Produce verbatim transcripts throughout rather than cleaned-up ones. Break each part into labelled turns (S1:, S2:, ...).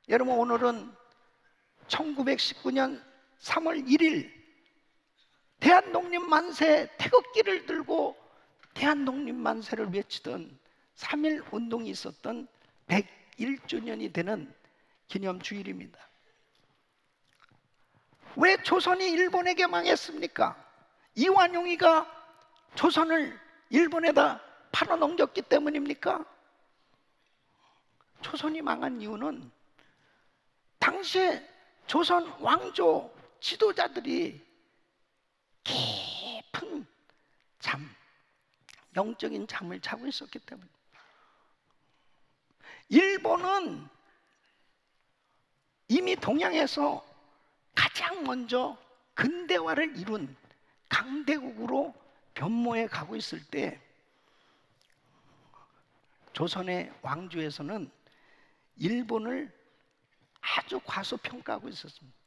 S1: 여러분, 오늘은 천구백십구 년 삼월 일일 대한독립만세 태극기를 들고 대한독립만세를 외치던 삼일 운동이 있었던 백일 주년이 되는 기념주일입니다. 왜 조선이 일본에게 망했습니까? 이완용이가 조선을 일본에다 팔아넘겼기 때문입니까? 조선이 망한 이유는 당시에 조선 왕조 지도자들이 깊은 잠, 영적인 잠을 자고 있었기 때문에. 일본은 이미 동양에서 가장 먼저 근대화를 이룬 강대국으로 변모해 가고 있을 때 조선의 왕조에서는 일본을 아주 과소평가하고 있었습니다.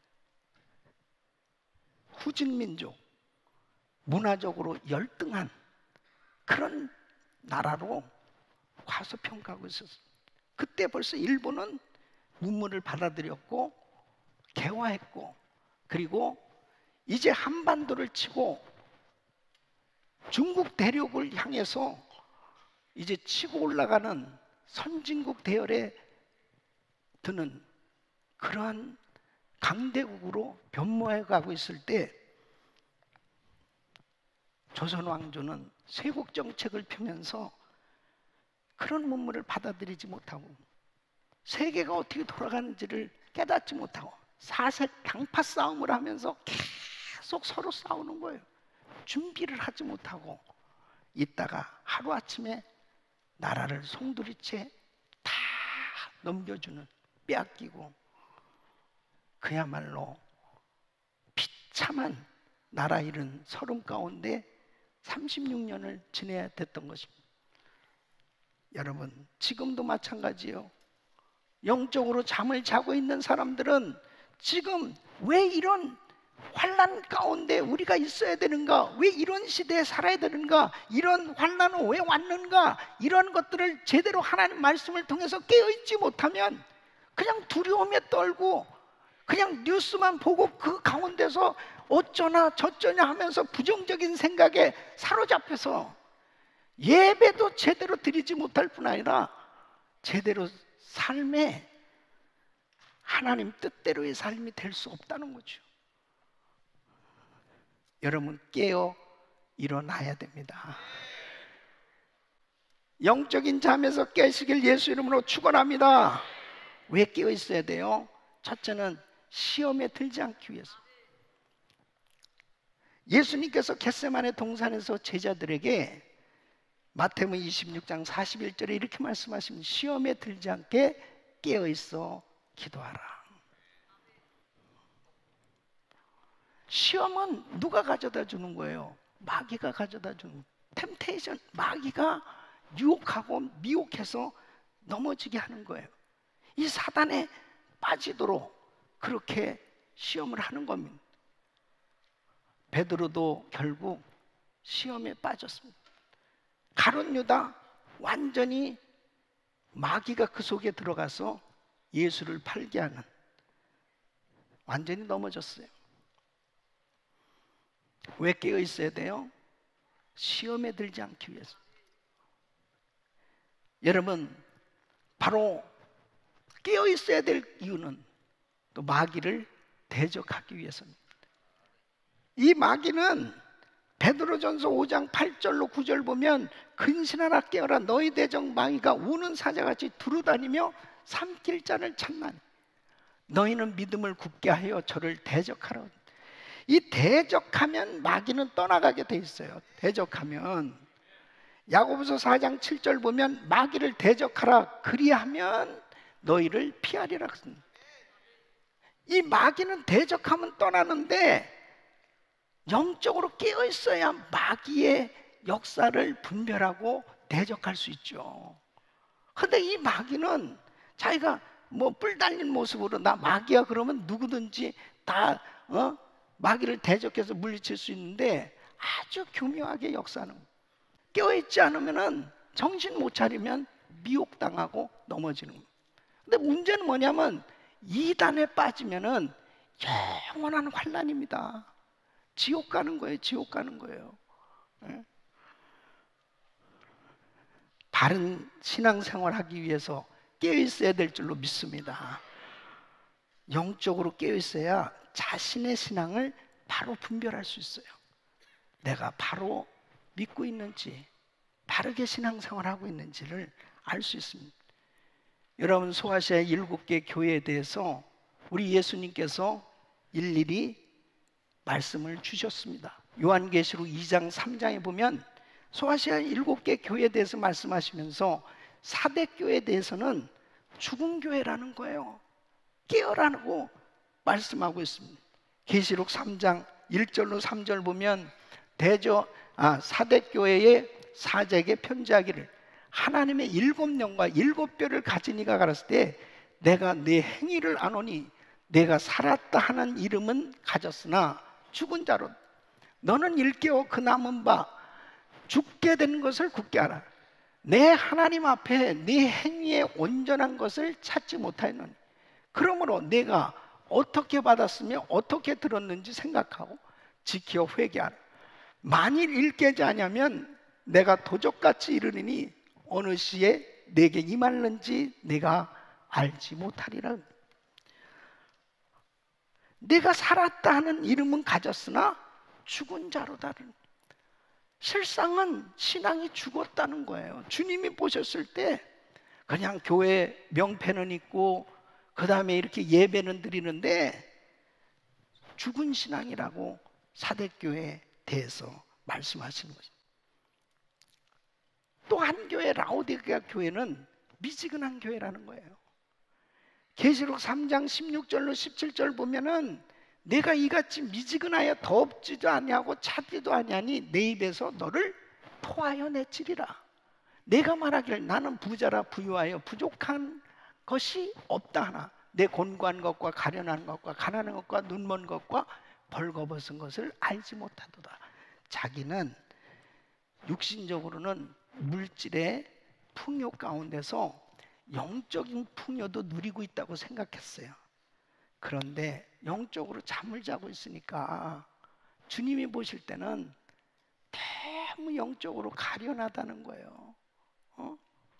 S1: 후진민족, 문화적으로 열등한 그런 나라로 과소평가하고 있었습니다. 그때 벌써 일본은 문물을 받아들였고 개화했고, 그리고 이제 한반도를 치고 중국 대륙을 향해서 이제 치고 올라가는 선진국 대열에 드는 그러한 강대국으로 변모해 가고 있을 때 조선 왕조는 쇄국 정책을 펴면서 그런 문물을 받아들이지 못하고 세계가 어떻게 돌아가는지를 깨닫지 못하고 사색 당파 싸움을 하면서 계속 서로 싸우는 거예요. 준비를 하지 못하고 있다가 하루아침에 나라를 송두리째 다 넘겨주는, 빼앗기고, 그야말로 비참한 나라 잃은 서름 가운데 삼십육 년을 지내야 됐던 것입니다. 여러분, 지금도 마찬가지예요. 영적으로 잠을 자고 있는 사람들은 지금 왜 이런 환난 가운데 우리가 있어야 되는가? 왜 이런 시대에 살아야 되는가? 이런 환난은 왜 왔는가? 이런 것들을 제대로 하나님 말씀을 통해서 깨어있지 못하면 그냥 두려움에 떨고 그냥 뉴스만 보고 그 가운데서 어쩌나 저쩌냐 하면서 부정적인 생각에 사로잡혀서 예배도 제대로 드리지 못할 뿐 아니라 제대로 삶에 하나님 뜻대로의 삶이 될 수 없다는 거죠. 여러분, 깨어 일어나야 됩니다. 영적인 잠에서 깨시길 예수 이름으로 축원합니다. 왜 깨어 있어야 돼요? 첫째는 시험에 들지 않기 위해서. 예수님께서 겟세마네 동산에서 제자들에게 마태복음 이십육 장 사십일 절에 이렇게 말씀하십니다. 시험에 들지 않게 깨어 있어 기도하라. 시험은 누가 가져다 주는 거예요? 마귀가 가져다 주는 거예요. 템테이션, 마귀가 유혹하고 미혹해서 넘어지게 하는 거예요. 이 사단에 빠지도록 그렇게 시험을 하는 겁니다. 베드로도 결국 시험에 빠졌습니다. 가룟 유다 완전히 마귀가 그 속에 들어가서 예수를 팔게 하는, 완전히 넘어졌어요. 왜 깨어 있어야 돼요? 시험에 들지 않기 위해서. 여러분, 바로 깨어 있어야 될 이유는 또 마귀를 대적하기 위해서입니다. 이 마귀는 베드로전서 오 장 팔 절로 구 절 보면 근신하라 깨어라 너희 대적 마귀가 우는 사자같이 두루다니며 삼킬 자를 찾나니 너희는 믿음을 굳게 하여 저를 대적하라. 이 대적하면 마귀는 떠나가게 돼 있어요. 대적하면 야고보서 사 장 칠 절 보면 마귀를 대적하라 그리하면 너희를 피하리라. 이 마귀는 대적하면 떠나는데 영적으로 깨어 있어야 마귀의 역사를 분별하고 대적할 수 있죠. 근데 이 마귀는 자기가 뭐 뿔 달린 모습으로 나 마귀야 그러면 누구든지 다 어? 마귀를 대적해서 물리칠 수 있는데 아주 교묘하게 역사하는 거예요. 깨어있지 않으면 정신 못 차리면 미혹당하고 넘어지는 거예요. 근데 문제는 뭐냐면 이단에 빠지면은 영원한 환난입니다. 지옥 가는 거예요. 지옥 가는 거예요. 예? 바른 신앙생활 하기 위해서 깨어 있어야 될 줄로 믿습니다. 영적으로 깨어 있어야 자신의 신앙을 바로 분별할 수 있어요. 내가 바로 믿고 있는지, 바르게 신앙생활 하고 있는지를 알 수 있습니다. 여러분, 소아시아 일곱 개 교회에 대해서 우리 예수님께서 일일이 말씀을 주셨습니다. 요한계시록 이 장 삼 장에 보면 소아시아 일곱 개 교회에 대해서 말씀하시면서 사대 교회에 대해서는 죽은 교회라는 거예요. 깨어라고 말씀하고 있습니다. 계시록 삼 장 일 절로 삼 절 보면 대저 아, 사대 교회의 사제에게 편지하기를 하나님의 일곱 영과 일곱 뼈를 가진 이가 가랐을 때 내가 네 행위를 아노니 내가 살았다 하는 이름은 가졌으나 죽은 자로 너는 일깨워 그 남은 바 죽게 된 것을 굳게 알아. 내 하나님 앞에 네 행위의 온전한 것을 찾지 못하였노니 그러므로 내가 어떻게 받았으며 어떻게 들었는지 생각하고 지켜 회개하라. 만일 일깨지 아니하면 내가 도적같이 이르리니 어느 시에 내게 임할는지 내가 알지 못하리라. 내가 살았다 하는 이름은 가졌으나 죽은 자로다는, 실상은 신앙이 죽었다는 거예요. 주님이 보셨을 때 그냥 교회 명패는 있고 그 다음에 이렇게 예배는 드리는데 죽은 신앙이라고 사대교회에 대해서 말씀하시는 거죠. 또 한 교회, 라오디게아 교회는 미지근한 교회라는 거예요. 계시록 삼 장 십육 절로 십칠 절 보면은 내가 이같이 미지근하여 덥지도 아니하고 차지도 아니하니 내 입에서 너를 토하여 내치리라. 내가 말하기를 나는 부자라 부유하여 부족한 것이 없다 하나 내 곤고한 것과 가련한 것과 가난한 것과 눈먼 것과 벌거벗은 것을 알지 못하도다. 자기는 육신적으로는 물질의 풍요 가운데서 영적인 풍요도 누리고 있다고 생각했어요. 그런데 영적으로 잠을 자고 있으니까 주님이 보실 때는 너무 영적으로 가련하다는 거예요. 어?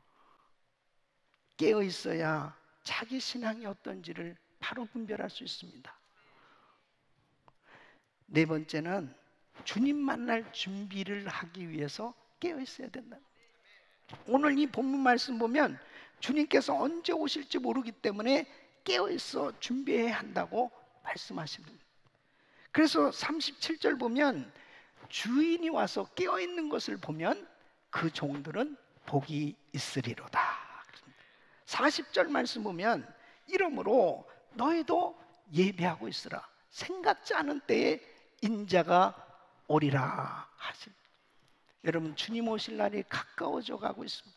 S1: 깨어 있어야 자기 신앙이 어떤지를 바로 분별할 수 있습니다. 네 번째는 주님 만날 준비를 하기 위해서 깨어 있어야 된다. 오늘 이 본문 말씀 보면 주님께서 언제 오실지 모르기 때문에 깨어 있어 준비해야 한다고 말씀하십니다. 그래서 삼십칠 절 보면 주인이 와서 깨어 있는 것을 보면 그 종들은 복이 있으리로다. 사십 절 말씀 보면 이러므로 너희도 예배하고 있으라. 생각지 않은 때에 인자가 오리라 하십니다. 여러분, 주님 오실 날이 가까워져 가고 있습니다.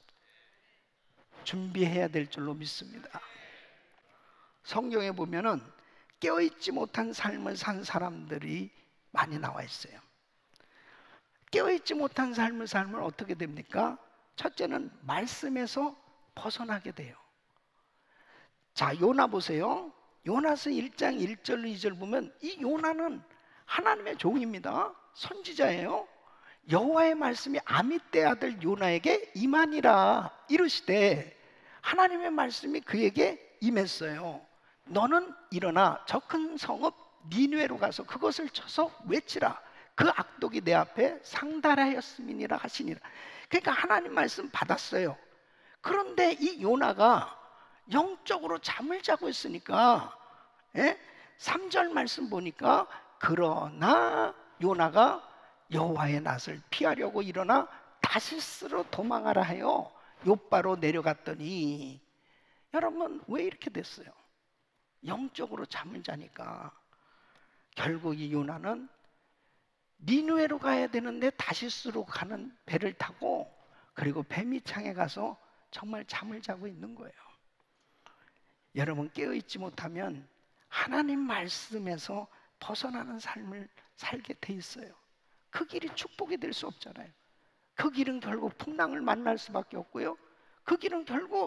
S1: 준비해야 될 줄로 믿습니다. 성경에 보면은 깨어있지 못한 삶을 산 사람들이 많이 나와 있어요. 깨어있지 못한 삶을 살면 어떻게 됩니까? 첫째는 말씀에서 벗어나게 돼요. 자, 요나 보세요. 요나서 일 장 일 절 이 절 보면 이 요나는 하나님의 종입니다. 선지자예요. 여호와의 말씀이 아미떼 아들 요나에게 임하니라 이르시되 하나님의 말씀이 그에게 임했어요. 너는 일어나 저 큰 성읍 니느웨로 가서 그것을 쳐서 외치라. 그 악독이 내 앞에 상달하였음이니라 하시니라. 그러니까 하나님 말씀 받았어요. 그런데 이 요나가 영적으로 잠을 자고 있으니까 예? 삼 절 말씀 보니까 그러나 요나가 여호와의 낯을 피하려고 일어나 다시스로 도망하라 하여 욥바로 내려갔더니, 여러분 왜 이렇게 됐어요? 영적으로 잠을 자니까. 결국 이 요나는 니느웨로 가야 되는데 다시스로 가는 배를 타고 그리고 뱀이 창에 가서 정말 잠을 자고 있는 거예요. 여러분, 깨어있지 못하면 하나님 말씀에서 벗어나는 삶을 살게 돼 있어요. 그 길이 축복이 될 수 없잖아요. 그 길은 결국 풍랑을 만날 수밖에 없고요. 그 길은 결국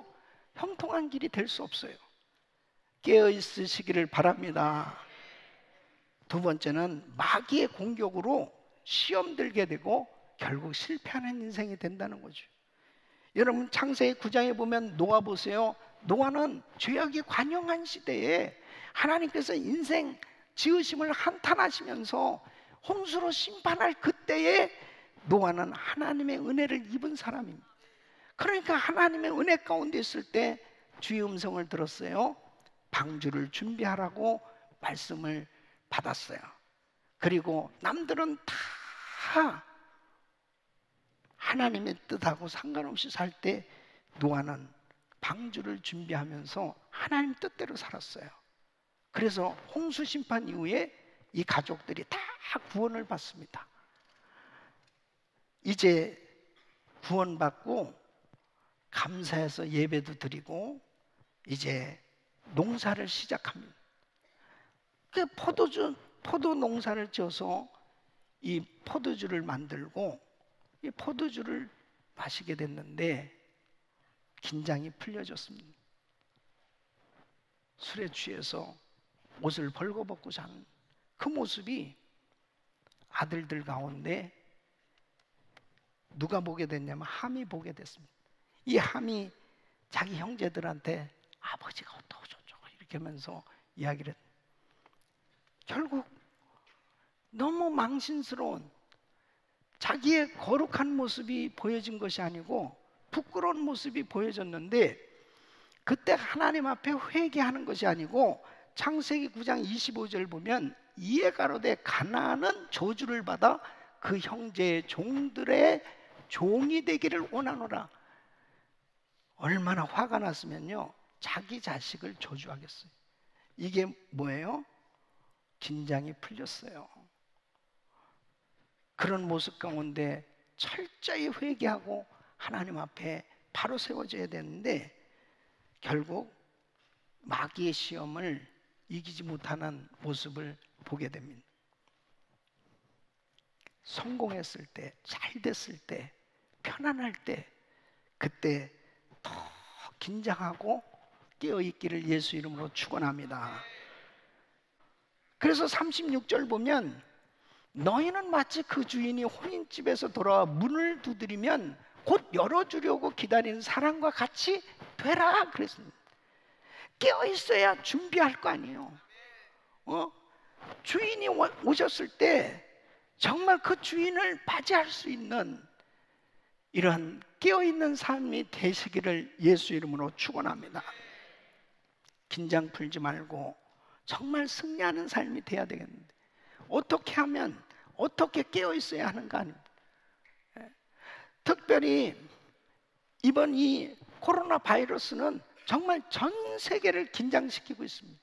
S1: 형통한 길이 될 수 없어요. 깨어 있으시기를 바랍니다. 두 번째는 마귀의 공격으로 시험 들게 되고 결국 실패하는 인생이 된다는 거죠. 여러분 창세기 구 장에 보면 노아 보세요. 노아는 죄악이 관영한 시대에 하나님께서 인생 지으심을 한탄하시면서 홍수로 심판할 그때에 노아는 하나님의 은혜를 입은 사람입니다. 그러니까 하나님의 은혜 가운데 있을 때 주의 음성을 들었어요. 방주를 준비하라고 말씀을 받았어요. 그리고 남들은 다 하나님의 뜻하고 상관없이 살 때 노아는 방주를 준비하면서 하나님 뜻대로 살았어요. 그래서 홍수 심판 이후에 이 가족들이 다 구원을 받습니다. 이제 구원받고 감사해서 예배도 드리고 이제 농사를 시작합니다. 그 포도주, 포도 농사를 지어서 이 포도주를 만들고 이 포도주를 마시게 됐는데 긴장이 풀려졌습니다. 술에 취해서 옷을 벌거벗고 자는 그 모습이 아들들 가운데 누가 보게 됐냐면 함이 보게 됐습니다. 이 함이 자기 형제들한테 아버지가 어떠고 저쩌고 이렇게 하면서 이야기를 했습니다. 결국 너무 망신스러운 자기의 거룩한 모습이 보여진 것이 아니고 부끄러운 모습이 보여졌는데 그때 하나님 앞에 회개하는 것이 아니고 창세기 구 장 이십오 절 보면 이에 가로되 가나안은 저주를 받아 그 형제의 종들의 종이 되기를 원하노라. 얼마나 화가 났으면요 자기 자식을 저주하겠어요. 이게 뭐예요? 긴장이 풀렸어요. 그런 모습 가운데 철저히 회개하고 하나님 앞에 바로 세워져야 되는데 결국 마귀의 시험을 이기지 못하는 모습을 보게 됩니다. 성공했을 때, 잘 됐을 때, 편안할 때 그때 더 긴장하고 깨어있기를 예수 이름으로 축원합니다. 그래서 삼십육 절 보면 너희는 마치 그 주인이 혼인집에서 돌아와 문을 두드리면 곧 열어주려고 기다리는 사람과 같이 되라 그랬습니다. 깨어있어야 준비할 거 아니에요. 어? 주인이 오셨을 때 정말 그 주인을 맞이할 수 있는 이러한 깨어있는 삶이 되시기를 예수 이름으로 축원합니다. 긴장 풀지 말고 정말 승리하는 삶이 돼야 되겠는데 어떻게 하면 어떻게 깨어있어야 하는가 아닙니까? 특별히 이번 이 코로나 바이러스는 정말 전 세계를 긴장시키고 있습니다.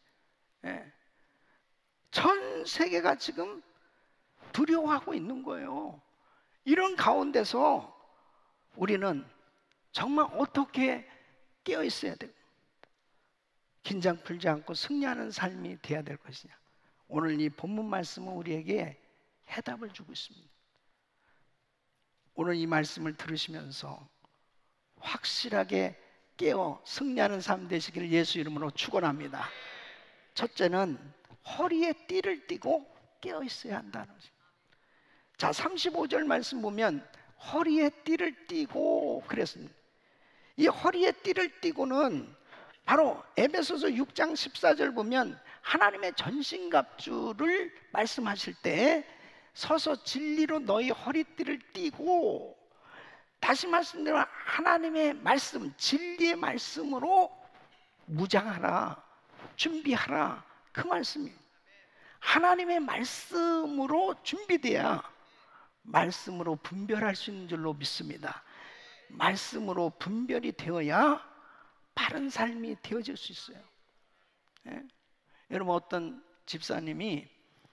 S1: 전 세계가 지금 두려워하고 있는 거예요. 이런 가운데서 우리는 정말 어떻게 깨어있어야 돼요? 긴장 풀지 않고 승리하는 삶이 돼야 될 것이냐. 오늘 이 본문 말씀은 우리에게 해답을 주고 있습니다. 오늘 이 말씀을 들으시면서 확실하게 깨어 승리하는 삶 되시기를 예수 이름으로 축원합니다. 첫째는 허리에 띠를 띠고 깨어 있어야 한다는 것입니다. 자, 삼십오 절 말씀 보면 허리에 띠를 띠고 그랬습니다. 이 허리에 띠를 띠고는 바로 에베소서 육 장 십사 절 보면 하나님의 전신갑주를 말씀하실 때 서서 진리로 너희 허리띠를 띠고, 다시 말씀드리면 하나님의 말씀, 진리의 말씀으로 무장하라, 준비하라, 그 말씀이에요. 하나님의 말씀으로 준비돼야 말씀으로 분별할 수 있는 줄로 믿습니다. 말씀으로 분별이 되어야 바른 삶이 되어질 수 있어요. 예? 여러분, 어떤 집사님이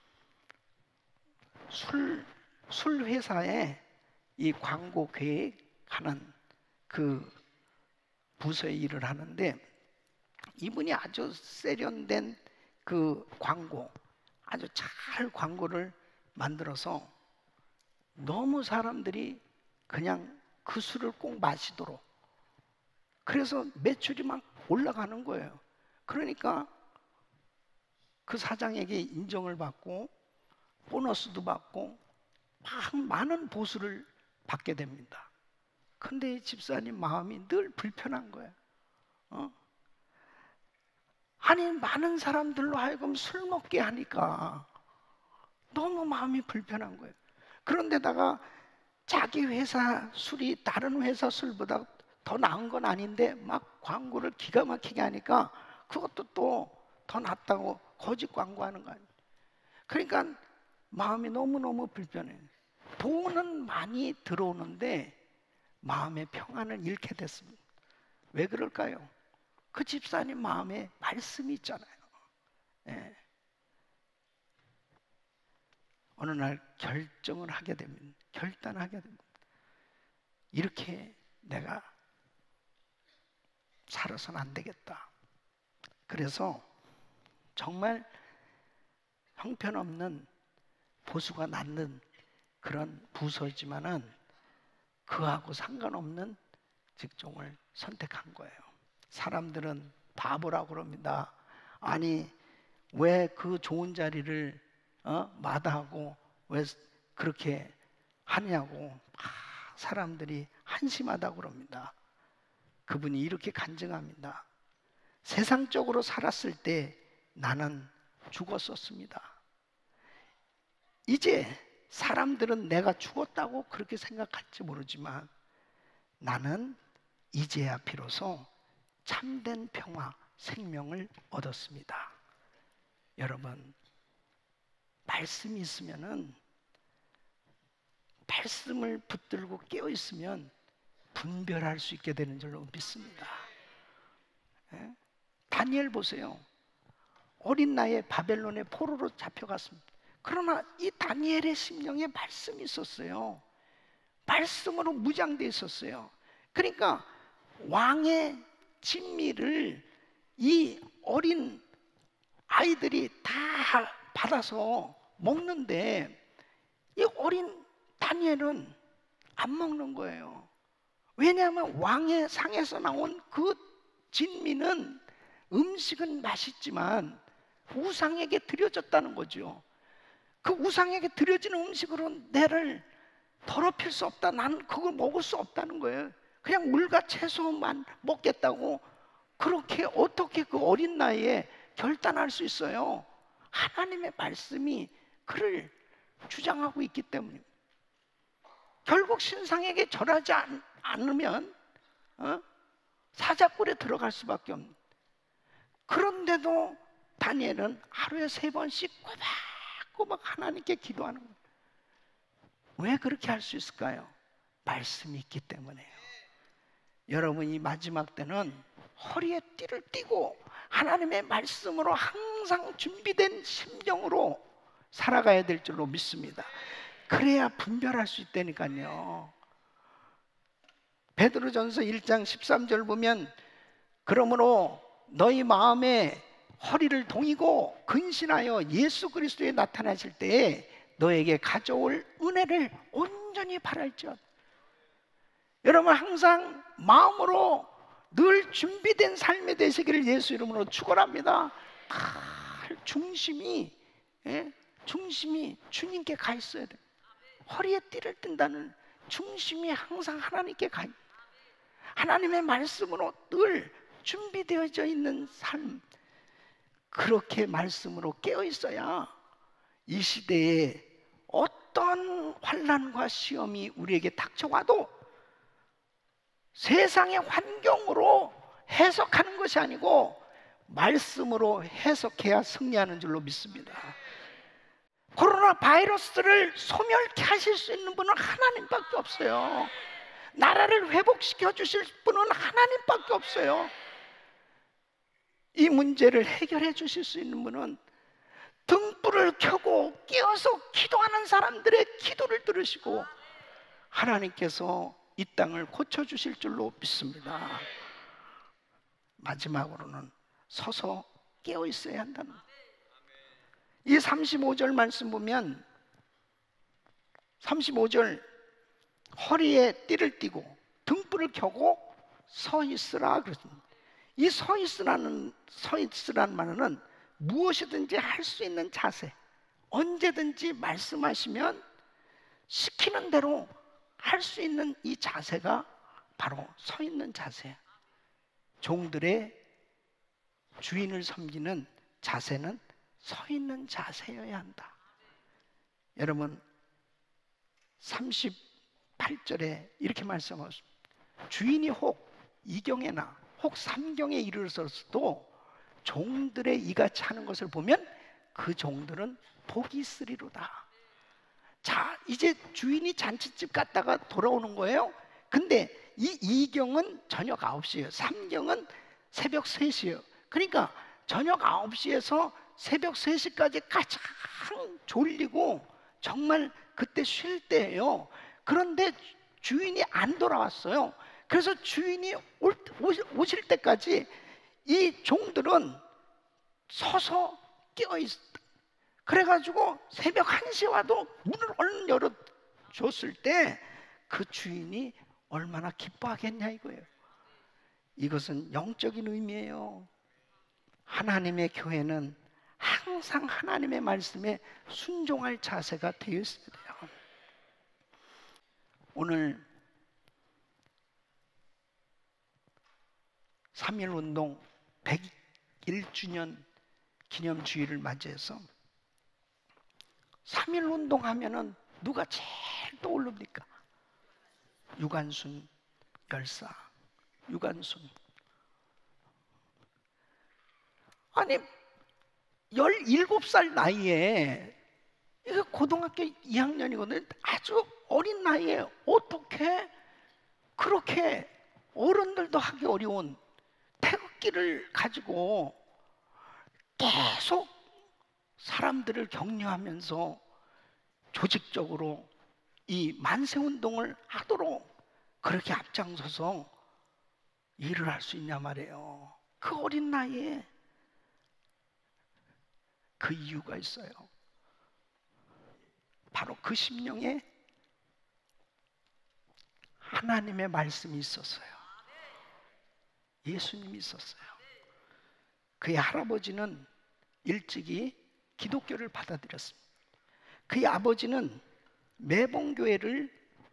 S1: 술, 술 회사에 이 광고 계획하는 그 부서에 일을 하는데, 이분이 아주 세련된 그 광고, 아주 잘 광고를 만들어서 너무 사람들이 그냥 그 술을 꼭 마시도록 그래서 매출이 막 올라가는 거예요. 그러니까 그 사장에게 인정을 받고 보너스도 받고 막 많은 보수를 받게 됩니다. 근데 이 집사님 마음이 늘 불편한 거예요. 어? 아니, 많은 사람들로 하여금 술 먹게 하니까 너무 마음이 불편한 거예요. 그런데다가 자기 회사 술이 다른 회사 술보다 더 나은 건 아닌데 막 광고를 기가 막히게 하니까 그것도 또 더 낫다고 거짓 광고하는 거 아니에요. 그러니까 마음이 너무너무 불편해요. 돈은 많이 들어오는데 마음의 평안을 잃게 됐습니다. 왜 그럴까요? 그 집사님 마음에 말씀이 있잖아요. 예. 어느 날 결정을 하게 됩니다. 결단하게 됩니다. 이렇게 내가 살아서는 안 되겠다. 그래서 정말 형편없는 보수가 낳는 그런 부서지만은 그하고 상관없는 직종을 선택한 거예요. 사람들은 바보라고 그럽니다. 아니, 왜 그 좋은 자리를 어? 마다하고 왜 그렇게 하냐고 아, 사람들이 한심하다고 그럽니다. 그분이 이렇게 간증합니다. 세상적으로 살았을 때 나는 죽었었습니다. 이제 사람들은 내가 죽었다고 그렇게 생각할지 모르지만 나는 이제야 비로소 참된 평화, 생명을 얻었습니다. 여러분, 말씀이 있으면은 말씀을 붙들고 깨어 있으면 분별할 수 있게 되는 줄로 믿습니다. 예? 다니엘 보세요. 어린 나이에 바벨론의 포로로 잡혀갔습니다. 그러나 이 다니엘의 심령에 말씀이 있었어요. 말씀으로 무장되어 있었어요. 그러니까 왕의 진미를 이 어린 아이들이 다 받아서 먹는데 이 어린 다니엘은 안 먹는 거예요. 왜냐하면 왕의 상에서 나온 그 진미는 음식은 맛있지만 우상에게 드려졌다는 거죠. 그 우상에게 드려진 음식으로 내를 더럽힐 수 없다. 난 그걸 먹을 수 없다는 거예요. 그냥 물과 채소만 먹겠다고 그렇게 어떻게 그 어린 나이에 결단할 수 있어요? 하나님의 말씀이 그를 주장하고 있기 때문입니다. 결국 신상에게 절하지 않, 않으면 어? 사자굴에 들어갈 수밖에 없는. 그런데도 다니엘은 하루에 세 번씩 꼬박꼬박 하나님께 기도하는 거예요. 왜 그렇게 할 수 있을까요? 말씀이 있기 때문에요. 여러분, 이 마지막 때는 허리에 띠를 띠고 하나님의 말씀으로 항상 준비된 심정으로 살아가야 될 줄로 믿습니다. 그래야 분별할 수 있다니까요. 베드로전서 일 장 십삼 절 보면 그러므로 너희 마음에 허리를 동이고 근신하여 예수 그리스도에 나타나실 때에 너에게 가져올 은혜를 온전히 바랄지어다. 여러분, 항상 마음으로 늘 준비된 삶이 되시기를 예수 이름으로 축원합니다. 중심이 예? 중심이 주님께 가 있어야 돼요. 허리에 띠를 뜬다는 중심이 항상 하나님께 가 있어요. 하나님의 말씀으로 늘 준비되어져 있는 삶, 그렇게 말씀으로 깨어 있어야 이 시대에 어떤 환난과 시험이 우리에게 닥쳐와도 세상의 환경으로 해석하는 것이 아니고 말씀으로 해석해야 승리하는 줄로 믿습니다. 코로나 바이러스를 소멸케 하실 수 있는 분은 하나님밖에 없어요. 나라를 회복시켜 주실 분은 하나님밖에 없어요. 이 문제를 해결해 주실 수 있는 분은 등불을 켜고 깨어서 기도하는 사람들의 기도를 들으시고 하나님께서 이 땅을 고쳐주실 줄로 믿습니다. 마지막으로는 서서 깨어 있어야 한다는, 이 삼십오 절 말씀 보면 삼십오 절 허리에 띠를 띠고 등불을 켜고 서 있으라 그랬습니다. 이 서 있으라는 서 있으라는 말은 무엇이든지 할 수 있는 자세, 언제든지 말씀하시면 시키는 대로 할 수 있는 이 자세가 바로 서 있는 자세야. 종들의 주인을 섬기는 자세는 서 있는 자세여야 한다. 여러분 삼십팔 절에 이렇게 말씀하십니다. 주인이 혹 이경에나 혹 삼경에 이르렀어도 종들의 이같이 하는 것을 보면 그 종들은 복이 있으리로다. 자, 이제 주인이 잔치집 갔다가 돌아오는 거예요. 근데 이 이경은 저녁 아홉 시예요. 삼경은 새벽 세 시예요. 그러니까 저녁 아홉 시에서 새벽 세 시까지 가장 졸리고 정말 그때 쉴 때예요. 그런데 주인이 안 돌아왔어요. 그래서 주인이 올, 오실 때까지 이 종들은 서서 깨어있었다. 그래가지고 새벽 한 시에 와도 문을 얼른 열어줬을 때 그 주인이 얼마나 기뻐하겠냐 이거예요. 이것은 영적인 의미예요. 하나님의 교회는 항상 하나님의 말씀에 순종할 자세가 되어 있어야 돼요. 오늘 삼일운동 백일 주년 기념주일을 맞이해서 삼일운동 하면은 누가 제일 떠오릅니까? 유관순 열사. 유관순. 아니 열일곱 살 나이에, 이거 고등학교 이 학년이거든요. 아주 어린 나이에 어떻게 그렇게 어른들도 하기 어려운 태극기를 가지고 계속 사람들을 격려하면서 조직적으로 이 만세운동을 하도록 그렇게 앞장서서 일을 할 수 있냐 말이에요. 그 어린 나이에. 그 이유가 있어요. 바로 그 심령에 하나님의 말씀이 있었어요. 예수님이 있었어요. 그의 할아버지는 일찍이 기독교를 받아들였습니다. 그의 아버지는 매봉교회를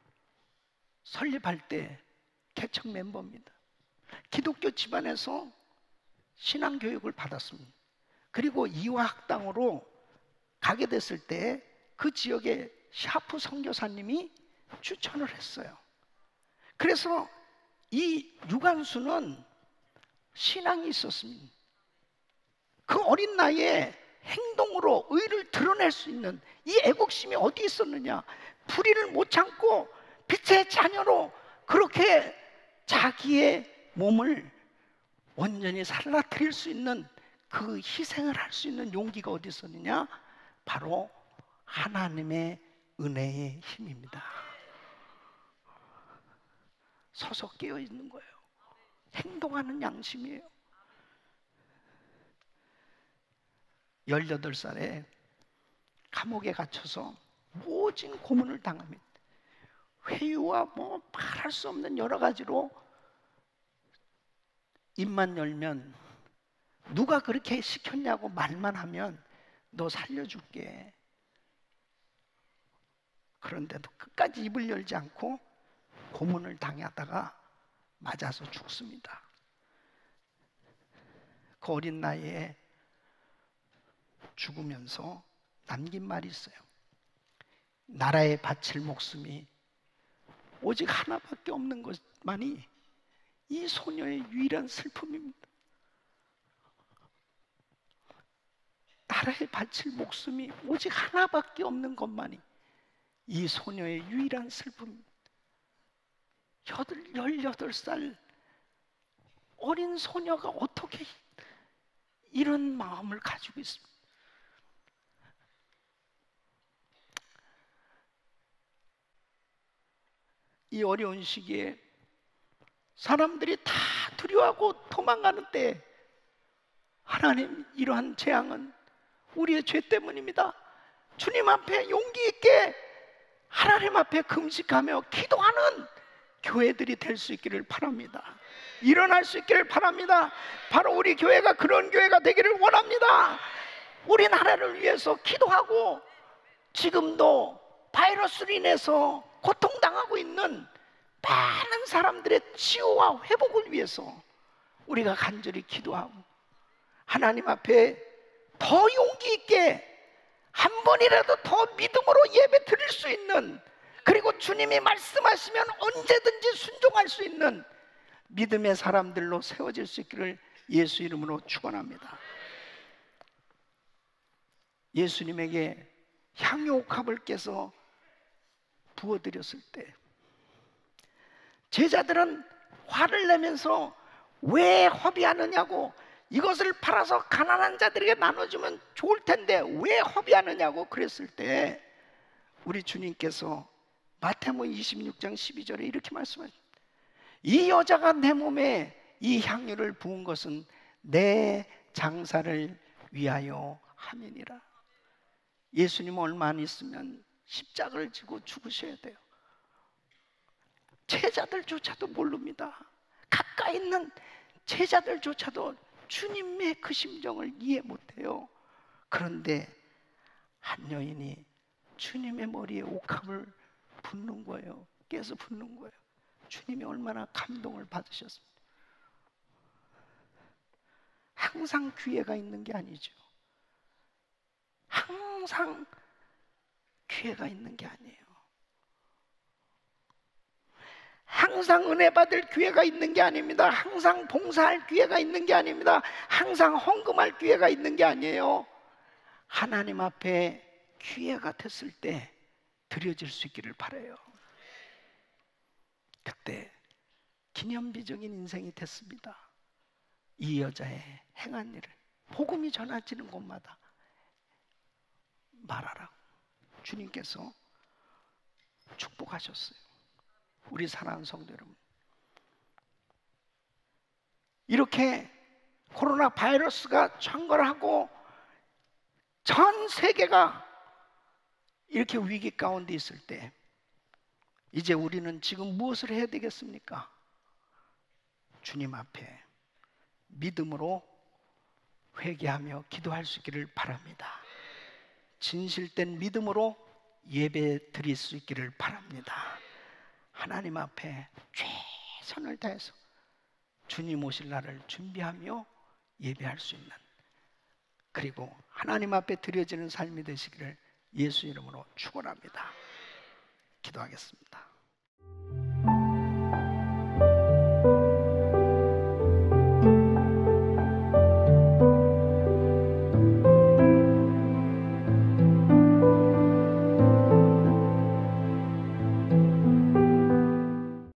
S1: 설립할 때 개척 멤버입니다. 기독교 집안에서 신앙교육을 받았습니다. 그리고 이화학당으로 가게 됐을 때 그 지역에 샤프 선교사님이 추천을 했어요. 그래서 이 유관수는 신앙이 있었습니다. 그 어린 나이에 행동으로 의를 드러낼 수 있는 이 애국심이 어디 있었느냐? 불의를 못 참고 빛의 자녀로 그렇게 자기의 몸을 온전히 살라뜨릴 수 있는 그 희생을 할 수 있는 용기가 어디 있었느냐? 바로 하나님의 은혜의 힘입니다. 서서 깨어 있는 거예요. 행동하는 양심이에요. 열여덟 살에 감옥에 갇혀서 모진 고문을 당합니다. 회유와 뭐 말할 수 없는 여러 가지로 입만 열면 누가 그렇게 시켰냐고 말만 하면 너 살려줄게. 그런데도 끝까지 입을 열지 않고 고문을 당하다가 맞아서 죽습니다. 그 어린 나이에 죽으면서 남긴 말이 있어요. 나라에 바칠 목숨이 오직 하나밖에 없는 것만이 이 소녀의 유일한 슬픔입니다. 나라에 바칠 목숨이 오직 하나밖에 없는 것만이 이 소녀의 유일한 슬픔입니다. 열여덟 살 어린 소녀가 어떻게 이런 마음을 가지고 있습니까? 이 어려운 시기에 사람들이 다 두려워하고 도망가는 때 하나님, 이러한 재앙은 우리의 죄 때문입니다. 주님 앞에 용기 있게 하나님 앞에 금식하며 기도하는 교회들이 될 수 있기를 바랍니다. 일어날 수 있기를 바랍니다. 바로 우리 교회가 그런 교회가 되기를 원합니다. 우리나라를 위해서 기도하고 지금도 바이러스로 인해서 고통당하고 있는 많은 사람들의 치유와 회복을 위해서 우리가 간절히 기도하고 하나님 앞에 더 용기 있게 한 번이라도 더 믿음으로 예배 드릴 수 있는, 그리고 주님이 말씀하시면 언제든지 순종할 수 있는 믿음의 사람들로 세워질 수 있기를 예수 이름으로 축원합니다. 예수님에게 향유옥합을 깨서 부어드렸을 때 제자들은 화를 내면서 왜 허비하느냐고, 이것을 팔아서 가난한 자들에게 나눠주면 좋을 텐데 왜 허비하느냐고 그랬을 때 우리 주님께서 마태복음 이십육 장 십이 절에 이렇게 말씀하십니다. 이 여자가 내 몸에 이 향유를 부은 것은 내 장사를 위하여 함이니라. 예수님 얼마 안 있으면 십자가를 지고 죽으셔야 돼요. 제자들조차도 모릅니다. 가까이 있는 제자들조차도 주님의 그 심정을 이해 못해요. 그런데 한 여인이 주님의 머리에 옥합을 붓는 거예요. 깨서 붓는 거예요. 주님이 얼마나 감동을 받으셨습니까? 항상 기회가 있는 게 아니죠. 항상 기회가 있는 게 아니에요. 항상 은혜 받을 기회가 있는 게 아닙니다. 항상 봉사할 기회가 있는 게 아닙니다. 항상 헌금할 기회가 있는 게 아니에요. 하나님 앞에 기회가 됐을 때 드려질 수 있기를 바라요. 그때 기념비적인 인생이 됐습니다. 이 여자의 행한 일을 복음이 전해지는 곳마다 말하라고 주님께서 축복하셨어요. 우리 사랑하는 성도 여러분, 이렇게 코로나 바이러스가 창궐하고 전 세계가 이렇게 위기 가운데 있을 때 이제 우리는 지금 무엇을 해야 되겠습니까? 주님 앞에 믿음으로 회개하며 기도할 수 있기를 바랍니다. 진실된 믿음으로 예배 드릴 수 있기를 바랍니다. 하나님 앞에 최선을 다해서 주님 오실 날을 준비하며 예배할 수 있는, 그리고 하나님 앞에 드려지는 삶이 되시기를 예수 이름으로 축원합니다. 기도하겠습니다.